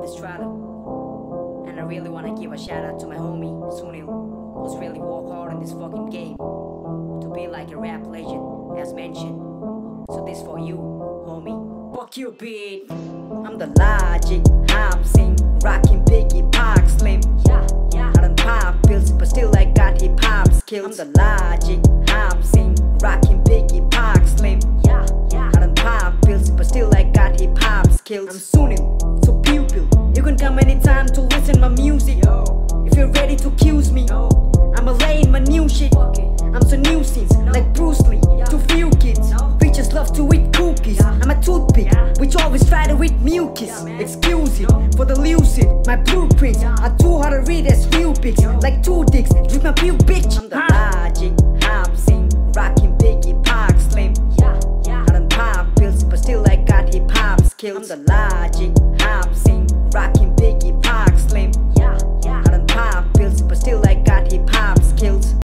this TrYler, and I really wanna give a shout out to my homie Sunil, who's really worked hard in this fucking game to be like a rap legend, as mentioned. So this for you, homie. Fuck you, beat. I'm the logic, I'm sing, rocking Piggy Park Slim. I don't pop pills, but still I got hip hop skills. I'm the logic, I'm sing, rocking Piggy Park Slim. I don't pop pills, but still I got hip hop skills. I'm Sunil, so pupil. You can come anytime to listen my music. If you're ready to accuse me, I'ma lay in my new shit. I'm so nuisance, like Bruce Lee. Too few kids, we just love to eat cookies. I'm a toothpick, which always try to eat mucus. Excuse it for the lucid. My blueprints are too hard to read as few pics. Like two dicks, drink my pew, bitch. I'm the logic, I'm sing, rocking Piggy Park Slim. I don't pop pills, but still I got hip hop skills. I'm the logic,